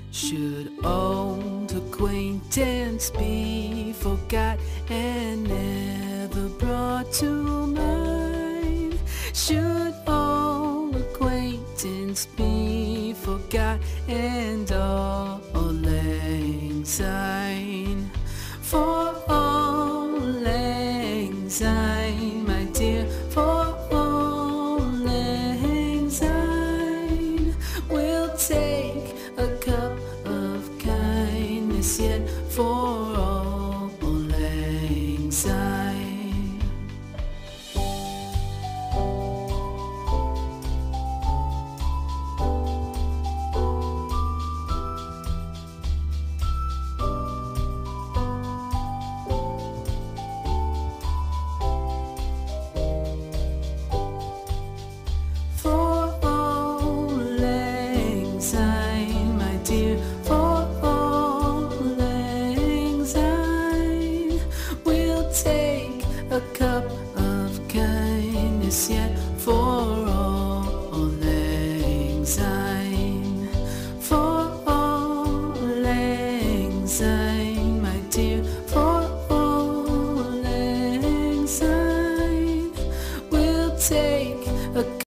Should old acquaintance be forgot and never brought to mind? Should old acquaintance be forgot and all lang syne?